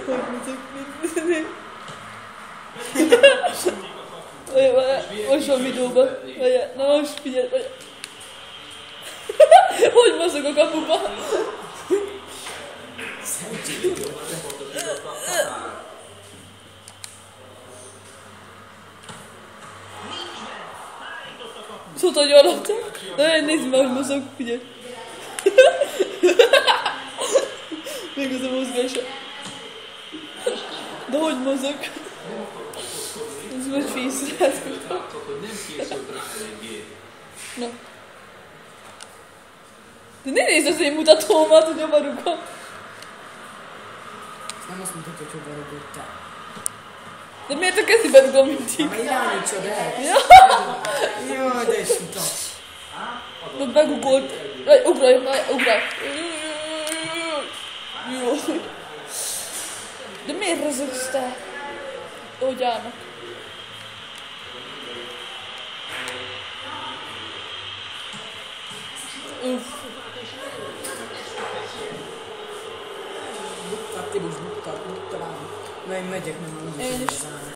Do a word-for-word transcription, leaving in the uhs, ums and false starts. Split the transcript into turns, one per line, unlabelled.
Hogy mozog mindenki. Most van videóban. Na most figyelj. Hogy mozog a kapuba? Szóval, hogy alatta. De nézd meg, hogy mozog, figyelj. Még az a mozgása. De hogy mozog? Ez most fészrát. Na. De ne nézd az én mutatómat, hogy hova rugom.
Nem azt mutatja, hogy hova rugoltál.
De miért a kezébe rugom mindig?
Ha irányítsad el.
Ja.
Jaj, de is utat.
De begugolt. Ugraj, ugraj. Jó. De miért rezegsz te? Hogy állnak? Uff.
Buktál, ti most buktál, buktál. Na én megyek, nem úgy is.